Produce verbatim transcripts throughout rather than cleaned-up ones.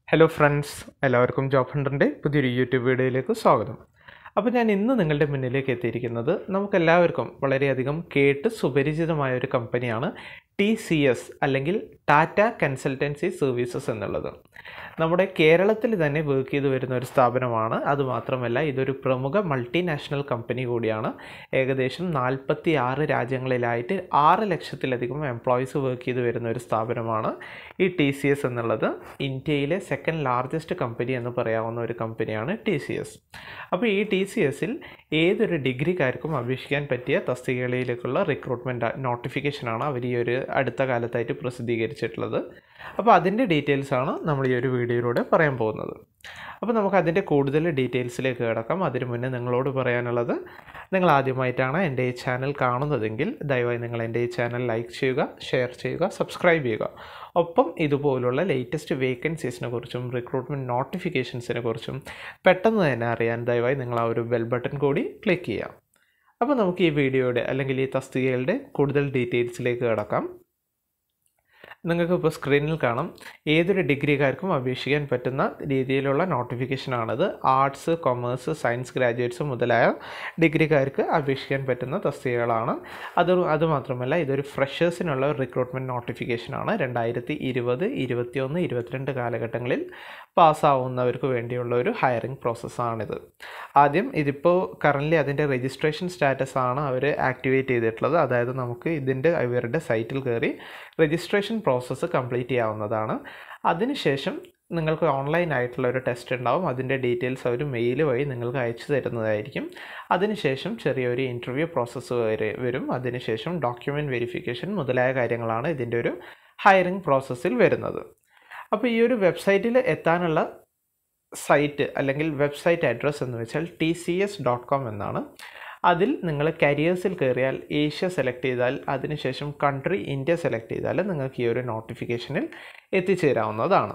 Hello friends, എല്ലാവർക്കും job ഹണ്ടറിൻ്റെ പുതിയൊരു യൂട്യൂബ് വീഡിയോയിലേക്ക് സ്വാഗതം. അപ്പോൾ ഞാൻ ഇന്ന് നിങ്ങളുടെ മുന്നിലേക്ക് എത്തിയിരിക്കുന്നത് നമുക്കെല്ലാവർക്കും വളരെയധികം കേട്ട് സുപരിചിതമായ ഒരു കമ്പനിയാണ് ടി സി എസ് അല്ലെങ്കിൽ ടാറ്റ കൺസൾട്ടൻസി സർവീസസ് എന്നുള്ളത്. നമ്മുടെ കേരളത്തിൽ തന്നെ വർക്ക് ചെയ്തു വരുന്ന ഒരു സ്ഥാപനമാണ്. അതുമാത്രമല്ല, ഇതൊരു പ്രമുഖ മൾട്ടിനാഷണൽ കമ്പനി കൂടിയാണ്. ഏകദേശം നാൽപ്പത്തി ആറ് രാജ്യങ്ങളിലായിട്ട് ആറ് ലക്ഷത്തിലധികം എംപ്ലോയീസ് വർക്ക് ചെയ്തു വരുന്ന ഒരു സ്ഥാപനമാണ് ഈ ടി സി എസ് എന്നുള്ളത്. ഇന്ത്യയിലെ സെക്കൻഡ് ലാർജസ്റ്റ് കമ്പനി എന്ന് പറയാവുന്ന ഒരു കമ്പനിയാണ് ടി സി എസ്. അപ്പോൾ ഈ ടി സി എസിൽ ഏതൊരു ഡിഗ്രിക്കാർക്കും അപേക്ഷിക്കാൻ പറ്റിയ തസ്തികകളിലേക്കുള്ള റിക്രൂട്ട്മെൻറ്റ് നോട്ടിഫിക്കേഷനാണ് അവർ ഈ ഒരു അടുത്ത കാലത്തായിട്ട് പ്രസിദ്ധീകരിച്ചിട്ടുള്ളത്. അപ്പോൾ അതിൻ്റെ ഡീറ്റെയിൽസാണ് നമ്മൾ ഈ ഒരു വീഡിയോയിലൂടെ പറയാൻ പോകുന്നത്. അപ്പോൾ നമുക്ക് അതിൻ്റെ കൂടുതൽ ഡീറ്റെയിൽസിലേക്ക് കിടക്കാം. അതിനു മുന്നേ നിങ്ങളോട് പറയാനുള്ളത്, നിങ്ങൾ ആദ്യമായിട്ടാണ് എൻ്റെ ഈ ചാനൽ കാണുന്നതെങ്കിൽ ദയവായി നിങ്ങൾ എൻ്റെ ഈ ചാനൽ ലൈക്ക് ചെയ്യുക, ഷെയർ ചെയ്യുക, സബ്സ്ക്രൈബ് ചെയ്യുക. ഒപ്പം ഇതുപോലുള്ള ലേറ്റസ്റ്റ് വേക്കൻസീസിനെ കുറിച്ചും റിക്രൂട്ട്മെൻറ്റ് നോട്ടിഫിക്കേഷൻസിനെ കുറിച്ചും പെട്ടെന്ന് തന്നെ അറിയാൻ ദയവായി നിങ്ങൾ ആ ഒരു ബെൽ ബട്ടൺ കൂടി ക്ലിക്ക് ചെയ്യാം. അപ്പോൾ നമുക്ക് ഈ വീഡിയോയുടെ അല്ലെങ്കിൽ ഈ തസ്തികകളുടെ കൂടുതൽ ഡീറ്റെയിൽസിലേക്ക് കിടക്കാം. നിങ്ങൾക്ക് ഇപ്പോൾ സ്ക്രീനിൽ കാണാം, ഏതൊരു ഡിഗ്രിക്കാർക്കും അപേക്ഷിക്കാൻ പറ്റുന്ന രീതിയിലുള്ള നോട്ടിഫിക്കേഷനാണിത്. ആർട്സ്, കൊമേഴ്സ്, സയൻസ് ഗ്രാജുവേറ്റ്സ് മുതലായ ഡിഗ്രിക്കാർക്ക് അപേക്ഷിക്കാൻ പറ്റുന്ന തസ്തികകളാണ്. അത് അതുമാത്രമല്ല ഇതൊരു ഫ്രഷേഴ്സിനുള്ള റിക്രൂട്ട്മെൻറ്റ് നോട്ടിഫിക്കേഷനാണ്. രണ്ടായിരത്തി ഇരുപത് ഇരുപത്തി ഒന്ന് ഇരുപത്തിരണ്ട് കാലഘട്ടങ്ങളിൽ പാസ്സാവുന്നവർക്ക് വേണ്ടിയുള്ള ഒരു ഹയറിംഗ് പ്രോസസ്സാണിത്. ആദ്യം ഇതിപ്പോൾ കറൻ്റ്ലി അതിൻ്റെ രജിസ്ട്രേഷൻ സ്റ്റാറ്റസ് ആണ് അവർ ആക്ടിവേറ്റ് ചെയ്തിട്ടുള്ളത്. അതായത് നമുക്ക് ഇതിൻ്റെ ഇവരുടെ സൈറ്റിൽ കയറി രജിസ്ട്രേഷൻ പ്രോസസ്സ് കംപ്ലീറ്റ് ചെയ്യാവുന്നതാണ്. അതിനുശേഷം നിങ്ങൾക്ക് ഓൺലൈൻ ആയിട്ടുള്ള ഒരു ടെസ്റ്റ് ഉണ്ടാവും. അതിൻ്റെ ഡീറ്റെയിൽസ് അവർ മെയിൽ വഴി നിങ്ങൾക്ക് അയച്ചു തരുന്നതായിരിക്കും. അതിനുശേഷം ചെറിയൊരു ഇൻ്റർവ്യൂ പ്രോസസ്സ് വരെ വരും. അതിനുശേഷം ഡോക്യുമെൻറ്റ് വെരിഫിക്കേഷൻ മുതലായ കാര്യങ്ങളാണ് ഇതിൻ്റെ ഒരു ഹയറിംഗ് പ്രോസസ്സിൽ വരുന്നത്. അപ്പോൾ ഈ ഒരു വെബ്സൈറ്റിൽ എത്താനുള്ള സൈറ്റ് അല്ലെങ്കിൽ വെബ്സൈറ്റ് അഡ്രസ്സ് എന്ന് വെച്ചാൽ T C S dot com എന്നാണ്. അതിൽ നിങ്ങൾ കരിയേഴ്സിൽ കയറിയാൽ ഏഷ്യ സെലക്ട് ചെയ്താൽ അതിനുശേഷം കൺട്രി ഇന്ത്യ സെലക്ട് ചെയ്താൽ നിങ്ങൾക്ക് ഈ ഒരു നോട്ടിഫിക്കേഷനിൽ എത്തിച്ചേരാവുന്നതാണ്.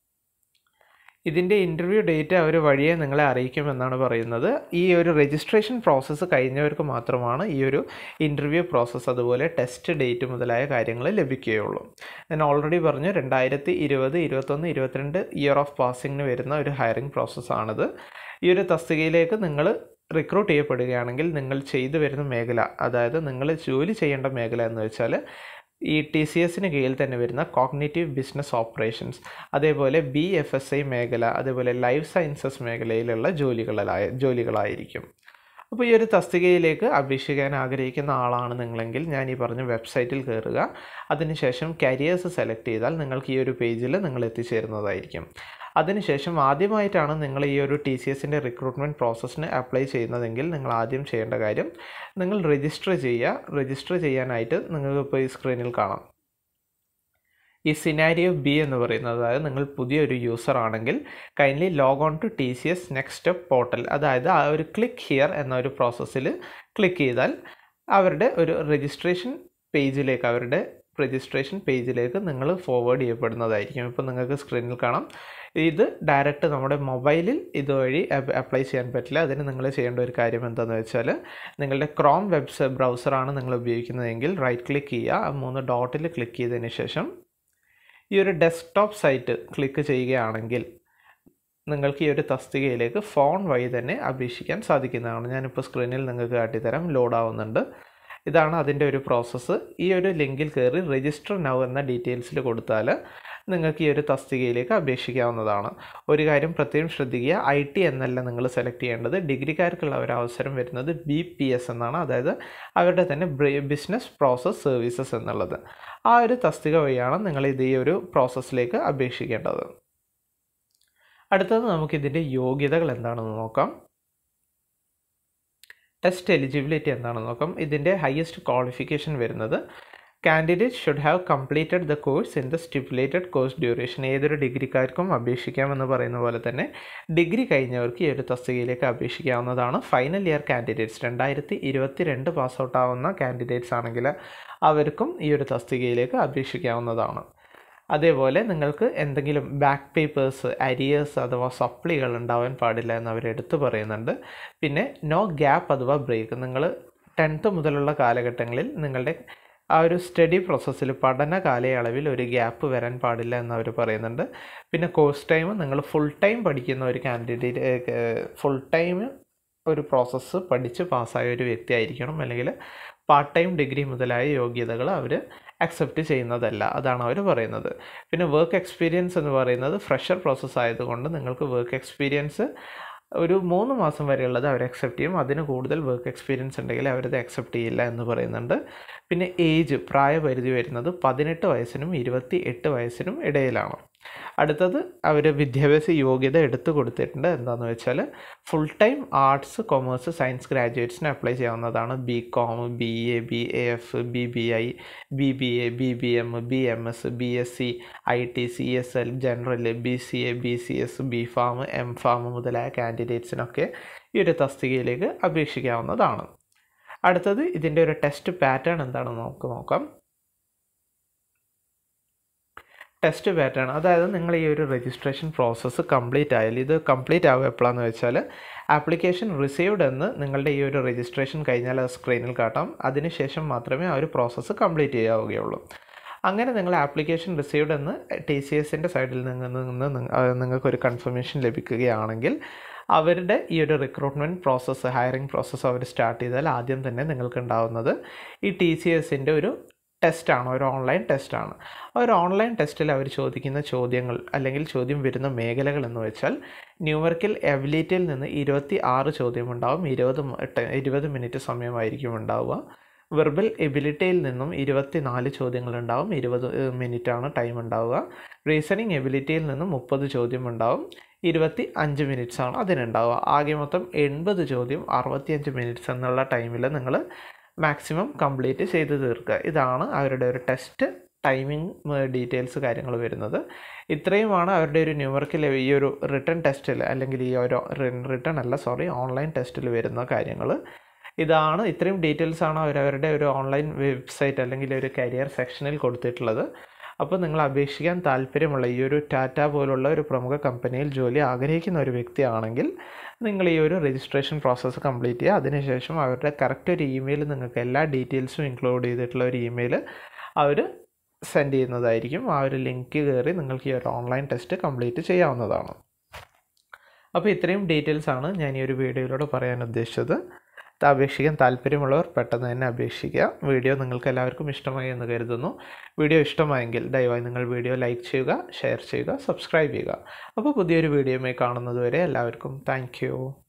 ഇതിൻ്റെ ഇൻ്റർവ്യൂ ഡേറ്റ് അവർ വഴിയെ നിങ്ങളെ അറിയിക്കുമെന്നാണ് പറയുന്നത്. ഈ ഒരു രജിസ്ട്രേഷൻ പ്രോസസ്സ് കഴിഞ്ഞവർക്ക് മാത്രമാണ് ഈ ഒരു ഇൻ്റർവ്യൂ പ്രോസസ്സ് അതുപോലെ ടെസ്റ്റ് ഡേറ്റ് മുതലായ കാര്യങ്ങൾ ലഭിക്കുകയുള്ളൂ. ഞാൻ ഓൾറെഡി പറഞ്ഞു, രണ്ടായിരത്തി ഇരുപത് ഇരുപത്തൊന്ന് ഇരുപത്തിരണ്ട് ഇയർ ഓഫ് പാസിങ്ങിന് വരുന്ന ഒരു ഹയറിംഗ് പ്രോസസ്സാണിത്. ഈ ഒരു തസ്തികയിലേക്ക് നിങ്ങൾ റിക്രൂട്ട് ചെയ്യപ്പെടുകയാണെങ്കിൽ നിങ്ങൾ ചെയ്തു വരുന്ന മേഖല, അതായത് നിങ്ങൾ ജോലി ചെയ്യേണ്ട മേഖല എന്ന് വെച്ചാൽ ഈ ടി സി എസിന് കീഴിൽ തന്നെ വരുന്ന കോഗ്നിറ്റീവ് ബിസിനസ് ഓപ്പറേഷൻസ്, അതേപോലെ ബി എഫ് എസ് ഐ മേഖല, അതേപോലെ ലൈഫ് സയൻസസ് മേഖലയിലുള്ള ജോലികളായ ജോലികളായിരിക്കും. അപ്പോൾ ഈ ഒരു തസ്തികയിലേക്ക് അപേക്ഷിക്കാൻ ആഗ്രഹിക്കുന്ന ആളാണ് നിങ്ങളെങ്കിൽ ഞാൻ ഈ പറഞ്ഞ വെബ്സൈറ്റിൽ കയറുക. അതിനുശേഷം കരിയേഴ്സ് സെലക്ട് ചെയ്താൽ നിങ്ങൾക്ക് ഈ ഒരു പേജിൽ നിങ്ങൾ എത്തിച്ചേരുന്നതായിരിക്കും. അതിനുശേഷം ആദ്യമായിട്ടാണ് നിങ്ങൾ ഈ ഒരു ടി സി എസിൻ്റെ റിക്രൂട്ട്മെൻറ്റ് പ്രോസസ്സിന് അപ്ലൈ ചെയ്യുന്നതെങ്കിൽ നിങ്ങൾ ആദ്യം ചെയ്യേണ്ട കാര്യം, നിങ്ങൾ രജിസ്റ്റർ ചെയ്യുക. രജിസ്റ്റർ ചെയ്യാനായിട്ട് നിങ്ങൾക്ക് ഇപ്പോൾ ഈ സ്ക്രീനിൽ കാണാം ഈ സിനാരിയോ ബി എന്ന് പറയുന്നത്. അതായത് നിങ്ങൾ പുതിയൊരു യൂസർ ആണെങ്കിൽ kindly log on to T C S next step portal, അതായത് ആ ഒരു ക്ലിക്ക് ഹിയർ എന്ന ഒരു പ്രോസസ്സിൽ ക്ലിക്ക് ചെയ്താൽ അവരുടെ ഒരു രജിസ്ട്രേഷൻ പേജിലേക്ക് അവരുടെ രജിസ്ട്രേഷൻ പേജിലേക്ക് നിങ്ങൾ ഫോർവേഡ് ചെയ്യപ്പെടുന്നതായിരിക്കും. ഇപ്പോൾ നിങ്ങൾക്ക് സ്ക്രീനിൽ കാണാം, ഇത് ഡയറക്റ്റ് നമ്മുടെ മൊബൈലിൽ ഇതുവഴി അപ്ലൈ ചെയ്യാൻ പറ്റില്ല. അതിന് നിങ്ങൾ ചെയ്യേണ്ട ഒരു കാര്യം എന്താണെന്ന് വെച്ചാൽ, നിങ്ങളുടെ ക്രോം വെബ് ബ്രൗസറാണ് നിങ്ങൾ ഉപയോഗിക്കുന്നതെങ്കിൽ റൈറ്റ് ക്ലിക്ക് ചെയ്യുക. മൂന്ന് ഡോട്ടിൽ ക്ലിക്ക് ചെയ്തതിന് ശേഷം ഈ ഒരു ഡെസ്ക്ടോപ്പ് സൈറ്റ് ക്ലിക്ക് ചെയ്യുകയാണെങ്കിൽ നിങ്ങൾക്ക് ഈ ഒരു തസ്തികയിലേക്ക് ഫോൺ വഴി തന്നെ അപേക്ഷിക്കാൻ സാധിക്കുന്നതാണ്. ഞാനിപ്പോൾ സ്ക്രീനിൽ നിങ്ങൾക്ക് കാട്ടിത്തരാം, ലോഡാവുന്നുണ്ട്. ഇതാണ് അതിൻ്റെ ഒരു പ്രോസസ്സ്. ഈ ഒരു ലിങ്കിൽ കയറി രജിസ്റ്റർ നൗ എന്ന ഡീറ്റെയിൽസിൽ കൊടുത്താൽ നിങ്ങൾക്ക് ഈ ഒരു തസ്തികയിലേക്ക് അപേക്ഷിക്കാവുന്നതാണ്. ഒരു കാര്യം പ്രത്യേകം ശ്രദ്ധിക്കുക, ഐ ടി എന്നല്ല നിങ്ങൾ സെലക്ട് ചെയ്യേണ്ടത്. ഡിഗ്രിക്കാർക്കുള്ള ഒരു അവസരം വരുന്നത് ബി പി എസ് എന്നാണ്, അതായത് അവരുടെ തന്നെ ബിസിനസ് പ്രോസസ് സർവീസസ് എന്നുള്ളത്. ആ ഒരു തസ്തിക വഴിയാണ് നിങ്ങൾ ഇത് ഈ ഒരു പ്രോസസ്സിലേക്ക് അപേക്ഷിക്കേണ്ടത്. അടുത്തത് നമുക്കിതിൻ്റെ യോഗ്യതകൾ എന്താണെന്ന് നോക്കാം. ടെസ്റ്റ് എലിജിബിലിറ്റി എന്താണെന്ന് നോക്കാം. ഇതിൻ്റെ ഹയസ്റ്റ് ക്വാളിഫിക്കേഷൻ വരുന്നത് candidate should have completed the course in the stipulated course duration. ഏതൊരു ഡിഗ്രിക്കാർക്കും അപേക്ഷിക്കാമെന്ന് പറയുന്ന പോലെ തന്നെ ഡിഗ്രി കഴിഞ്ഞവർക്ക് ഈ ഒരു തസ്തികയിലേക്ക് അപേക്ഷിക്കാവുന്നതാണ്. ഫൈനൽ ഇയർ കാൻഡിഡേറ്റ്സ് രണ്ടായിരത്തി ഇരുപത്തി രണ്ട് പാസ് ഔട്ട് ആവുന്ന കാൻഡിഡേറ്റ്സ് ആണെങ്കിൽ അവർക്കും ഈ ഒരു തസ്തികയിലേക്ക് അപേക്ഷിക്കാവുന്നതാണ്. അതേപോലെ നിങ്ങൾക്ക് എന്തെങ്കിലും ബാക്ക് പേപ്പേഴ്സ്, അരിയേഴ്സ് അഥവാ സപ്ലികൾ ഉണ്ടാവാൻ പാടില്ല എന്ന് അവർ എടുത്തു പറയുന്നുണ്ട്. പിന്നെ നോ ഗ്യാപ്പ് അഥവാ ബ്രേക്ക്, നിങ്ങൾ ടെൻത്ത് മുതലുള്ള കാലഘട്ടങ്ങളിൽ നിങ്ങളുടെ ആ ഒരു സ്റ്റഡി പ്രോസസ്സിൽ പഠന കാലയളവിൽ ഒരു ഗ്യാപ്പ് വരാൻ പാടില്ല എന്നവർ പറയുന്നുണ്ട്. പിന്നെ കോഴ്സ് ടൈം നിങ്ങൾ ഫുൾ ടൈം പഠിക്കുന്ന ഒരു കാൻഡിഡേറ്റ് ഫുൾ ടൈം ഒരു പ്രോസസ്സ് പഠിച്ച് പാസ്സായ ഒരു വ്യക്തി ആയിരിക്കണം, അല്ലെങ്കിൽ പാർട്ട് ടൈം ഡിഗ്രി മുതലായ യോഗ്യതകൾ അവർ അക്സെപ്റ്റ് ചെയ്യുന്നതല്ല, അതാണ് അവർ പറയുന്നത്. പിന്നെ വർക്ക് എക്സ്പീരിയൻസ് എന്ന് പറയുന്നത് ഫ്രഷർ പ്രോസസ്സ് ആയതുകൊണ്ട് നിങ്ങൾക്ക് വർക്ക് എക്സ്പീരിയൻസ് ഒരു മൂന്ന് മാസം വരെയുള്ളത് അവർ അക്സെപ്റ്റ് ചെയ്യും. അതിന് കൂടുതൽ വർക്ക് എക്സ്പീരിയൻസ് ഉണ്ടെങ്കിൽ അവരത് അക്സെപ്റ്റ് ചെയ്യില്ല എന്ന് പറയുന്നുണ്ട്. പിന്നെ ഏജ് പ്രായപരിധി വരുന്നത് പതിനെട്ട് വയസ്സിനും ഇരുപത്തി എട്ട് വയസ്സിനും ഇടയിലാണ്. അടുത്തത് അവർ വിദ്യാഭ്യാസ യോഗ്യത എടുത്തു കൊടുത്തിട്ടുണ്ട്. എന്താണെന്ന് വെച്ചാൽ full time arts commerce science ഗ്രാജുവേറ്റ്സിന് അപ്ലൈ ചെയ്യാവുന്നതാണ്. B com, B A, B A F, B B I, B B A, B B M, B M S, B S C, I T, C S L, general, B C A, B C S, B pharm, M pharm മുതലായ കാൻഡിഡേറ്റ്സിനൊക്കെ ഈ ഒരു തസ്തികയിലേക്ക് അപേക്ഷിക്കാവുന്നതാണ്. അടുത്തത് ഇതിൻ്റെ ഒരു test pattern എന്താണെന്ന് നമുക്ക് നോക്കാം. ടെസ്റ്റ് പാറ്റേൺ, അതായത് നിങ്ങൾ ഈ ഒരു രജിസ്ട്രേഷൻ പ്രോസസ്സ് കംപ്ലീറ്റ് ആയാൽ, ഇത് കംപ്ലീറ്റ് ആവുക എപ്പോഴാണെന്ന് വെച്ചാൽ ആപ്ലിക്കേഷൻ റിസീവ്ഡ് എന്ന് നിങ്ങളുടെ ഈ ഒരു രജിസ്ട്രേഷൻ കഴിഞ്ഞാൽ അത് സ്ക്രീനിൽ കാട്ടാം. അതിനുശേഷം മാത്രമേ ആ ഒരു പ്രോസസ്സ് കംപ്ലീറ്റ് ചെയ്യാവുകയുള്ളൂ. അങ്ങനെ നിങ്ങൾ ആപ്ലിക്കേഷൻ റിസീവ്ഡ് എന്ന് ടി സി എസിൻ്റെ സൈഡിൽ നിന്ന് നിന്ന് നിങ്ങൾക്കൊരു കൺഫർമേഷൻ ലഭിക്കുകയാണെങ്കിൽ അവരുടെ ഈ ഒരു റിക്രൂട്ട്മെൻറ്റ് പ്രോസസ്സ്, ഹയറിംഗ് പ്രോസസ്സ് അവർ സ്റ്റാർട്ട് ചെയ്താൽ ആദ്യം തന്നെ നിങ്ങൾക്ക് ഉണ്ടാവുന്നത് ഈ ടി സി എസിൻ്റെ ഒരു ടെസ്റ്റാണ്, ഒരു ഓൺലൈൻ ടെസ്റ്റാണ്. ആ ഒരു ഓൺലൈൻ ടെസ്റ്റിൽ അവർ ചോദിക്കുന്ന ചോദ്യങ്ങൾ അല്ലെങ്കിൽ ചോദ്യം വരുന്ന മേഖലകൾ എന്ന് വെച്ചാൽ ന്യൂമറിക്കൽ എബിലിറ്റിയിൽ നിന്ന് ഇരുപത്തി ആറ് ചോദ്യമുണ്ടാവും. ഇരുപത് ഇരുപത് മിനിറ്റ് സമയമായിരിക്കും ഉണ്ടാവുക. വെർബൽ എബിലിറ്റിയിൽ നിന്നും ഇരുപത്തി നാല് ചോദ്യങ്ങളുണ്ടാവും, ഇരുപത് മിനിറ്റാണ് ടൈം ഉണ്ടാവുക. റീസണിങ് എബിലിറ്റിയിൽ നിന്നും മുപ്പത് ചോദ്യം ഉണ്ടാവും, ഇരുപത്തി അഞ്ച് മിനിറ്റ്സാണ് അതിനുണ്ടാവുക. ആകെ മൊത്തം എൺപത് ചോദ്യം അറുപത്തിയഞ്ച് മിനിറ്റ്സ് എന്നുള്ള ടൈമിൽ നിങ്ങൾ മാക്സിമം കംപ്ലീറ്റ് ചെയ്ത് തീർക്കുക. ഇതാണ് അവരുടെ ഒരു ടെസ്റ്റ് ടൈമിംഗ് ഡീറ്റെയിൽസ് കാര്യങ്ങൾ വരുന്നത്. ഇത്രയുമാണ് അവരുടെ ഒരു ന്യൂമറിക്കൽ ഈ ഒരു റിട്ടൺ ടെസ്റ്റിൽ, അല്ലെങ്കിൽ ഈ ഒരു റിട്ടൺ അല്ല സോറി ഓൺലൈൻ ടെസ്റ്റിൽ വരുന്ന കാര്യങ്ങൾ ഇതാണ്. ഇത്രയും ഡീറ്റെയിൽസ് ആണ് അവരവരുടെ ഒരു ഓൺലൈൻ വെബ്സൈറ്റ് അല്ലെങ്കിൽ ഒരു കരിയർ സെക്ഷനിൽ കൊടുത്തിട്ടുള്ളത്. അപ്പോൾ നിങ്ങൾ അപേക്ഷിക്കാൻ താല്പര്യമുള്ള ഈ ഒരു ടാറ്റ പോലുള്ള ഒരു പ്രമുഖ കമ്പനിയിൽ ജോലി ആഗ്രഹിക്കുന്ന ഒരു വ്യക്തിയാണെങ്കിൽ നിങ്ങൾ ഈ ഒരു രജിസ്ട്രേഷൻ പ്രോസസ്സ് കംപ്ലീറ്റ് ചെയ്യുക. അതിനുശേഷം അവരുടെ കറക്റ്റ് ഒരു ഇമെയിൽ, നിങ്ങൾക്ക് എല്ലാ ഡീറ്റെയിൽസും ഇൻക്ലൂഡ് ചെയ്തിട്ടുള്ള ഒരു ഇമെയിൽ അവർ സെൻഡ് ചെയ്യുന്നതായിരിക്കും. ആ ഒരു ലിങ്ക് കയറി നിങ്ങൾക്ക് ഈ ഒരു ഓൺലൈൻ ടെസ്റ്റ് കംപ്ലീറ്റ് ചെയ്യാവുന്നതാണ്. അപ്പോൾ ഇത്രയും ഡീറ്റെയിൽസ് ആണ് ഞാൻ ഈ ഒരു വീഡിയോയിലൂടെ പറയാൻ ഉദ്ദേശിച്ചത്. അപേക്ഷിക്കാൻ താല്പര്യമുള്ളവർ പെട്ടെന്ന് തന്നെ അപേക്ഷിക്കുക. വീഡിയോ നിങ്ങൾക്ക് എല്ലാവർക്കും ഇഷ്ടമായി എന്ന് കരുതുന്നു. വീഡിയോ ഇഷ്ടമായെങ്കിൽ ദയവായി നിങ്ങൾ വീഡിയോ ലൈക്ക് ചെയ്യുക, ഷെയർ ചെയ്യുക, സബ്സ്ക്രൈബ് ചെയ്യുക. അപ്പോൾ പുതിയൊരു വീഡിയോയുമായി കാണുന്നതുവരെ എല്ലാവർക്കും താങ്ക് യു.